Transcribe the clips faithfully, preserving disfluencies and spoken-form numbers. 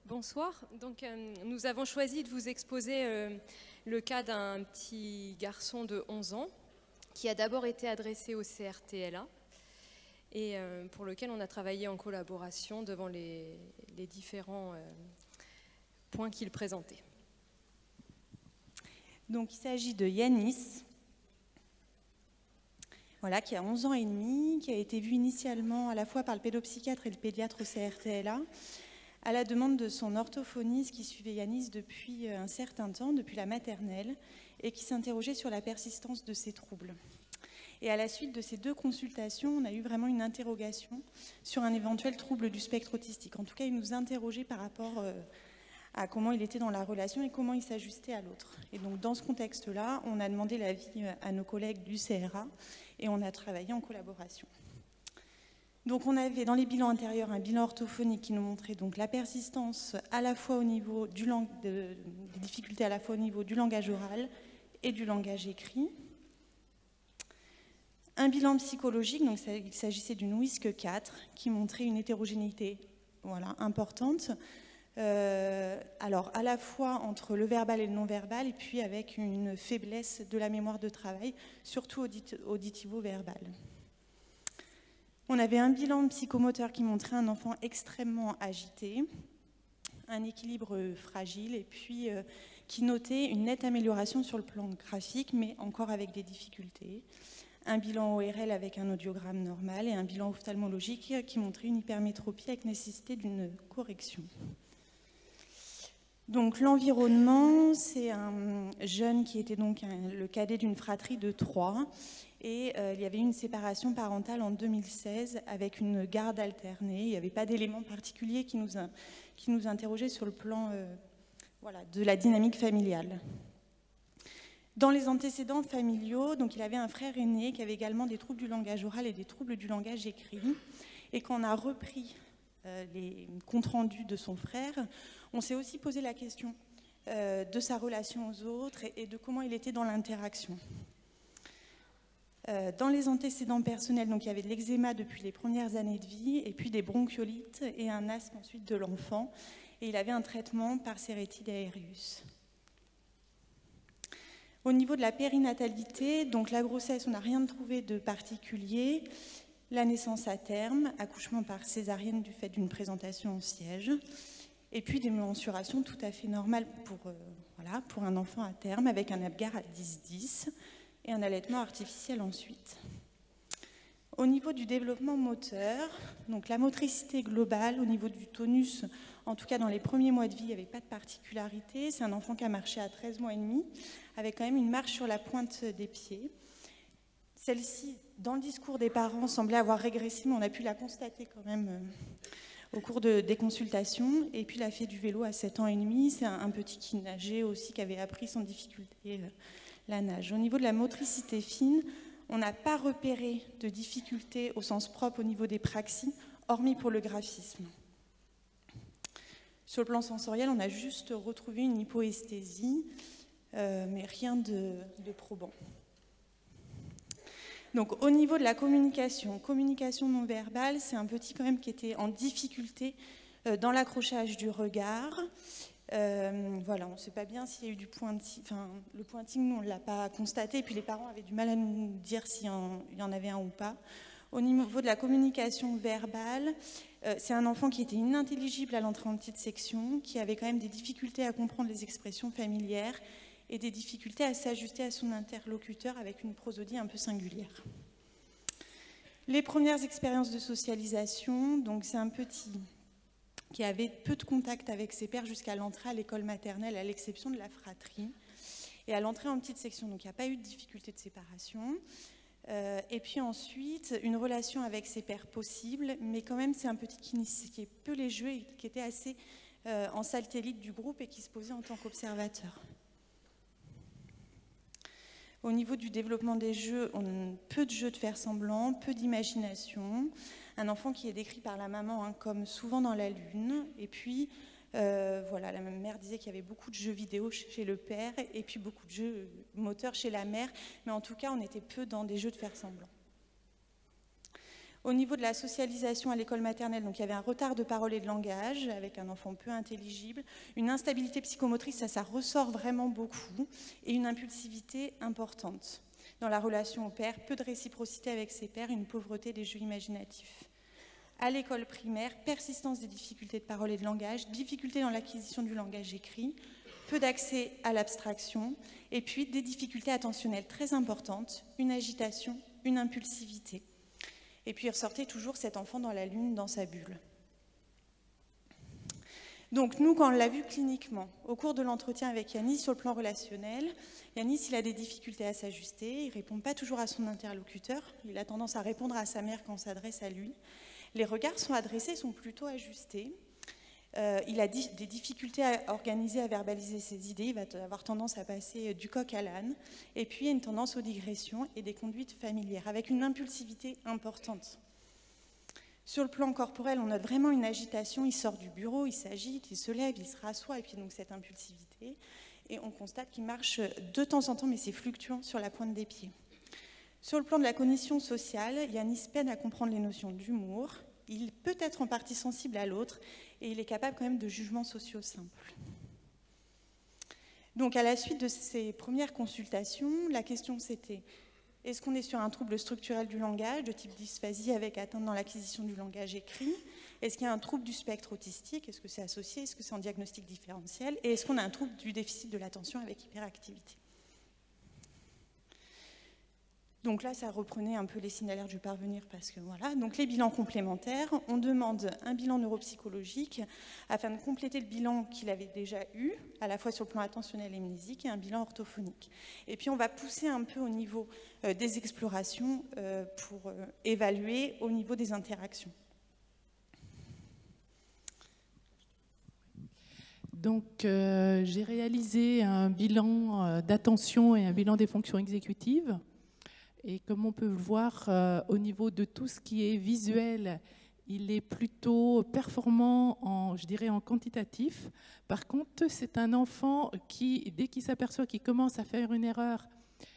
Bonsoir. Donc, euh, nous avons choisi de vous exposer euh, le cas d'un petit garçon de onze ans qui a d'abord été adressé au C R T L A et euh, pour lequel on a travaillé en collaboration devant les, les différents euh, points qu'il présentait. Donc, il s'agit de Yanis, voilà, qui a onze ans et demi, qui a été vu initialement à la fois par le pédopsychiatre et le pédiatre au C R T L A, à la demande de son orthophoniste qui suivait Yanis depuis un certain temps, depuis la maternelle, et qui s'interrogeait sur la persistance de ses troubles. Et à la suite de ces deux consultations, on a eu vraiment une interrogation sur un éventuel trouble du spectre autistique. En tout cas, il nous interrogeait par rapport euh, à comment il était dans la relation et comment il s'ajustait à l'autre. Et donc, dans ce contexte-là, on a demandé l'avis à nos collègues du C R A et on a travaillé en collaboration. Donc on avait dans les bilans antérieurs un bilan orthophonique qui nous montrait donc la persistance à la fois au niveau du lang... de... des difficultés à la fois au niveau du langage oral et du langage écrit. Un bilan psychologique, donc ça, il s'agissait d'une W I S C quatre qui montrait une hétérogénéité voilà, importante. Euh, alors à la fois entre le verbal et le non-verbal et puis avec une faiblesse de la mémoire de travail, surtout audit... auditivo-verbal. On avait un bilan psychomoteur qui montrait un enfant extrêmement agité, un équilibre fragile et puis euh, qui notait une nette amélioration sur le plan graphique, mais encore avec des difficultés. Un bilan O R L avec un audiogramme normal et un bilan ophtalmologique qui montrait une hypermétropie avec nécessité d'une correction. Donc l'environnement, c'est un jeune qui était donc un, le cadet d'une fratrie de trois. Et euh, il y avait une séparation parentale en deux mille seize avec une garde alternée. Il n'y avait pas d'éléments particuliers qui nous, a, qui nous interrogeaient sur le plan euh, voilà, de la dynamique familiale. Dans les antécédents familiaux, donc il avait un frère aîné qui avait également des troubles du langage oral et des troubles du langage écrit. Et quand on a repris euh, les comptes rendus de son frère, on s'est aussi posé la question euh, de sa relation aux autres et, et de comment il était dans l'interaction. Dans les antécédents personnels, donc il y avait de l'eczéma depuis les premières années de vie, et puis des bronchiolites et un asthme ensuite de l'enfant. Et il avait un traitement par Sérétide aéreus. Au niveau de la périnatalité, donc la grossesse, on n'a rien trouvé de particulier. La naissance à terme, accouchement par césarienne du fait d'une présentation en siège. Et puis des mensurations tout à fait normales pour, euh, voilà, pour un enfant à terme, avec un Apgar à dix dix. Et un allaitement artificiel ensuite. Au niveau du développement moteur, donc la motricité globale, au niveau du tonus, en tout cas dans les premiers mois de vie, il n'y avait pas de particularité. C'est un enfant qui a marché à treize mois et demi, avec quand même une marche sur la pointe des pieds. Celle-ci, dans le discours des parents, semblait avoir régressé, mais on a pu la constater quand même euh, au cours de, des consultations. Et puis il a fait du vélo à sept ans et demi. C'est un, un petit qui nageait aussi, qui avait appris sans difficulté euh, la nage. Au niveau de la motricité fine, on n'a pas repéré de difficultés au sens propre au niveau des praxies, hormis pour le graphisme. Sur le plan sensoriel, on a juste retrouvé une hypoesthésie, euh, mais rien de, de probant. Donc au niveau de la communication, communication non verbale, c'est un petit quand même qui était en difficulté euh, dans l'accrochage du regard. Euh, voilà, on ne sait pas bien s'il y a eu du pointing, enfin le pointing, nous on ne l'a pas constaté, et puis les parents avaient du mal à nous dire s'il y en avait un ou pas. Au niveau de la communication verbale, euh, c'est un enfant qui était inintelligible à l'entrée en petite section, qui avait quand même des difficultés à comprendre les expressions familières et des difficultés à s'ajuster à son interlocuteur avec une prosodie un peu singulière. Les premières expériences de socialisation, donc c'est un petit qui avait peu de contact avec ses pairs jusqu'à l'entrée à l'école maternelle, à l'exception de la fratrie. Et à l'entrée en petite section, donc il n'y a pas eu de difficulté de séparation. Euh, et puis ensuite, une relation avec ses pairs possible, mais quand même c'est un petit qui initiait peu les jeux et qui était assez euh, en satellite du groupe et qui se posait en tant qu'observateur. Au niveau du développement des jeux, on a peu de jeux de faire semblant, peu d'imagination. Un enfant qui est décrit par la maman hein, comme souvent dans la lune. Et puis, euh, voilà, la mère disait qu'il y avait beaucoup de jeux vidéo chez le père et puis beaucoup de jeux moteurs chez la mère. Mais en tout cas, on était peu dans des jeux de faire semblant. Au niveau de la socialisation à l'école maternelle, donc il y avait un retard de parole et de langage, avec un enfant peu intelligible, une instabilité psychomotrice, ça, ça ressort vraiment beaucoup, et une impulsivité importante. Dans la relation au père, peu de réciprocité avec ses pairs, une pauvreté des jeux imaginatifs. À l'école primaire, persistance des difficultés de parole et de langage, difficultés dans l'acquisition du langage écrit, peu d'accès à l'abstraction, et puis des difficultés attentionnelles très importantes, une agitation, une impulsivité. Et puis il ressortait toujours cet enfant dans la lune, dans sa bulle. Donc nous, quand on l'a vu cliniquement, au cours de l'entretien avec Yanis sur le plan relationnel, Yanis, il a des difficultés à s'ajuster, il ne répond pas toujours à son interlocuteur, il a tendance à répondre à sa mère quand on s'adresse à lui. Les regards sont adressés, sont plutôt ajustés. Euh, il a di- des difficultés à organiser, à verbaliser ses idées. Il va avoir tendance à passer du coq à l'âne. Et puis, il y a une tendance aux digressions et des conduites familières, avec une impulsivité importante. Sur le plan corporel, on a vraiment une agitation. Il sort du bureau, il s'agite, il se lève, il se rassoit, et puis donc cette impulsivité. Et on constate qu'il marche de temps en temps, mais c'est fluctuant sur la pointe des pieds. Sur le plan de la cognition sociale, Yanis peine à comprendre les notions d'humour. Il peut être en partie sensible à l'autre et il est capable quand même de jugements sociaux simples. Donc à la suite de ces premières consultations, la question c'était: est-ce qu'on est sur un trouble structurel du langage de type dysphasie avec atteinte dans l'acquisition du langage écrit? Est-ce qu'il y a un trouble du spectre autistique? Est-ce que c'est associé? Est-ce que c'est en diagnostic différentiel? Et est-ce qu'on a un trouble du déficit de l'attention avec hyperactivité? Donc là, ça reprenait un peu les signalaires du parvenir parce que voilà. Donc les bilans complémentaires, on demande un bilan neuropsychologique afin de compléter le bilan qu'il avait déjà eu, à la fois sur le plan attentionnel et mnésique, et un bilan orthophonique. Et puis on va pousser un peu au niveau euh, des explorations euh, pour euh, évaluer au niveau des interactions. Donc, euh, j'ai réalisé un bilan euh, d'attention et un bilan des fonctions exécutives. Et comme on peut le voir, euh, au niveau de tout ce qui est visuel, il est plutôt performant, en, je dirais, en quantitatif. Par contre, c'est un enfant qui, dès qu'il s'aperçoit qu'il commence à faire une erreur,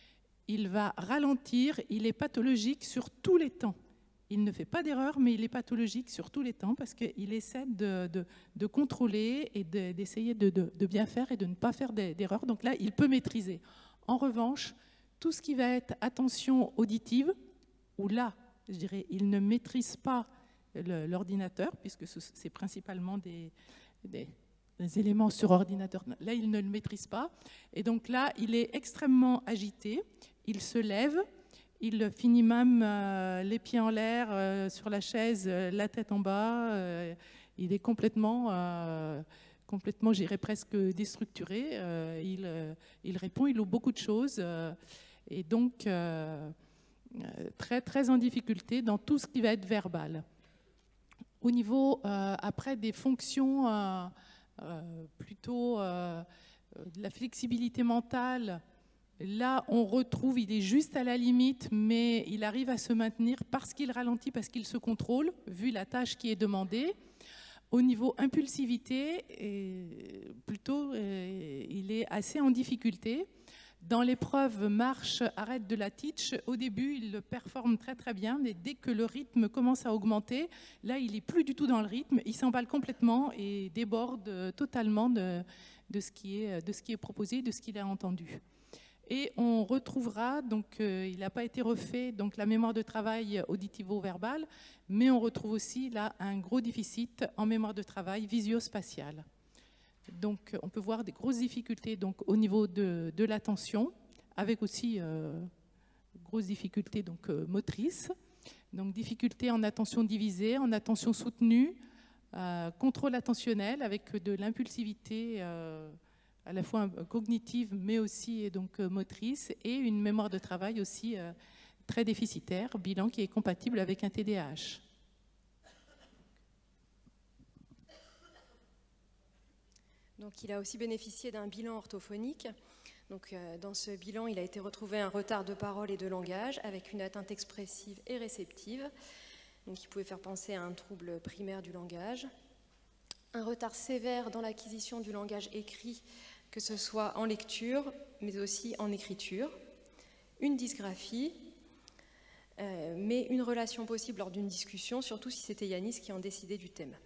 il va ralentir. Il est pathologique sur tous les temps. Il ne fait pas d'erreur, mais il est pathologique sur tous les temps parce qu'il essaie de, de, de contrôler et de, d'essayer de, de, de bien faire et de ne pas faire d'erreur. Donc là, il peut maîtriser. En revanche, tout ce qui va être attention auditive, où là, je dirais, il ne maîtrise pas l'ordinateur, puisque c'est principalement des, des, des éléments sur ordinateur. Là, il ne le maîtrise pas. Et donc là, il est extrêmement agité. Il se lève. Il finit même euh, les pieds en l'air euh, sur la chaise, euh, la tête en bas. Euh, il est complètement... Euh, complètement, j'irais presque déstructuré. Euh, il, euh, il répond, il ouvre beaucoup de choses. Euh, et donc, euh, très, très en difficulté dans tout ce qui va être verbal. Au niveau, euh, après, des fonctions euh, euh, plutôt euh, de la flexibilité mentale, là, on retrouve, il est juste à la limite, mais il arrive à se maintenir parce qu'il ralentit, parce qu'il se contrôle, vu la tâche qui est demandée. Au niveau impulsivité, et plutôt, euh, il est assez en difficulté. Dans l'épreuve marche, arrête de la teach, au début, il le performe très très bien, mais dès que le rythme commence à augmenter, là, il n'est plus du tout dans le rythme, il s'emballe complètement et déborde totalement de, de, ce qui est, de ce qui est proposé, de ce qu'il a entendu. Et on retrouvera, donc euh, il n'a pas été refait, donc la mémoire de travail auditivo-verbale, mais on retrouve aussi là un gros déficit en mémoire de travail visio-spatiale. Donc on peut voir des grosses difficultés donc, au niveau de, de l'attention, avec aussi euh, grosses difficultés donc, euh, motrices, donc difficultés en attention divisée, en attention soutenue, euh, contrôle attentionnel avec de l'impulsivité euh, à la fois cognitive mais aussi donc, motrice, et une mémoire de travail aussi euh, très déficitaire, bilan qui est compatible avec un T D A H. Donc, il a aussi bénéficié d'un bilan orthophonique. Donc, euh, dans ce bilan, il a été retrouvé un retard de parole et de langage avec une atteinte expressive et réceptive, donc, qui pouvait faire penser à un trouble primaire du langage. Un retard sévère dans l'acquisition du langage écrit, que ce soit en lecture, mais aussi en écriture. Une dysgraphie, euh, mais une relation possible lors d'une discussion, surtout si c'était Yanis qui en décidait du thème.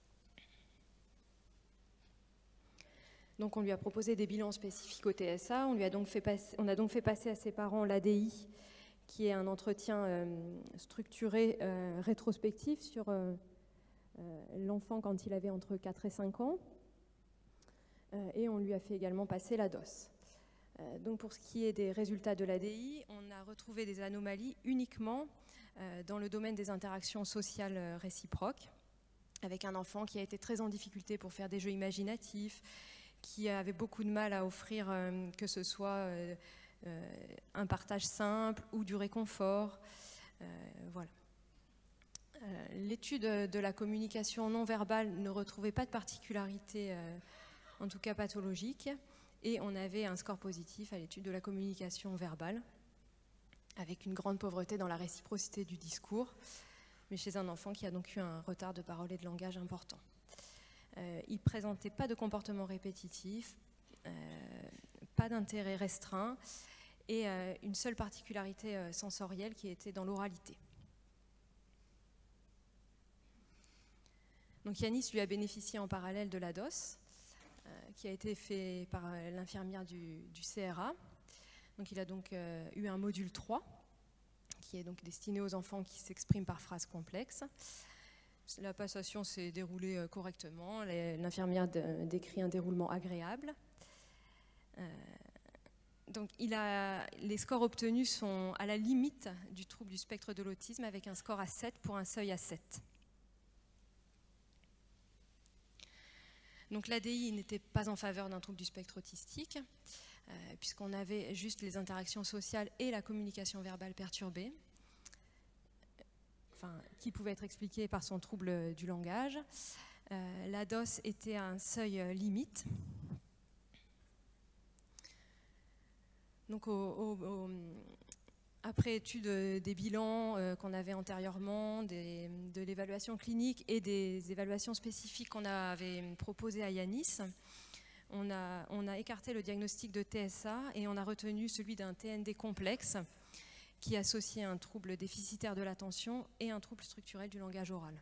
Donc on lui a proposé des bilans spécifiques au T S A, on, lui a, donc fait passer, on a donc fait passer à ses parents l'A D I, qui est un entretien euh, structuré, euh, rétrospectif sur euh, euh, l'enfant quand il avait entre quatre et cinq ans, euh, et on lui a fait également passer la D O S. Euh, donc pour ce qui est des résultats de l'A D I, on a retrouvé des anomalies uniquement euh, dans le domaine des interactions sociales euh, réciproques, avec un enfant qui a été très en difficulté pour faire des jeux imaginatifs, qui avait beaucoup de mal à offrir euh, que ce soit euh, euh, un partage simple ou du réconfort. Euh, voilà. Euh, l'étude de la communication non verbale ne retrouvait pas de particularité, euh, en tout cas pathologique, et on avait un score positif à l'étude de la communication verbale, avec une grande pauvreté dans la réciprocité du discours, mais chez un enfant qui a donc eu un retard de parole et de langage important. Euh, il ne présentait pas de comportement répétitif, euh, pas d'intérêt restreint et euh, une seule particularité euh, sensorielle qui était dans l'oralité. Donc Yanis lui a bénéficié en parallèle de la D O S, euh, qui a été fait par euh, l'infirmière du, du C R A. Donc il a donc euh, eu un module trois, qui est donc destiné aux enfants qui s'expriment par phrases complexes. La passation s'est déroulée correctement. L'infirmière décrit un déroulement agréable. Euh, donc il a, les scores obtenus sont à la limite du trouble du spectre de l'autisme, avec un score à sept pour un seuil à sept. Donc l'A D I n'était pas en faveur d'un trouble du spectre autistique, euh, puisqu'on avait juste les interactions sociales et la communication verbale perturbée, Enfin, qui pouvait être expliqué par son trouble du langage. Euh, la D O S était à un seuil euh, limite. Donc, au, au, au, après étude des bilans euh, qu'on avait antérieurement, des, de l'évaluation clinique et des évaluations spécifiques qu'on avait proposées à Yanis, on a, on a écarté le diagnostic de T S A et on a retenu celui d'un T N D complexe, qui associait un trouble déficitaire de l'attention et un trouble structurel du langage oral,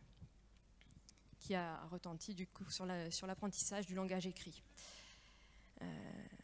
qui a retenti du coup sur la, sur l'apprentissage du langage écrit. Euh,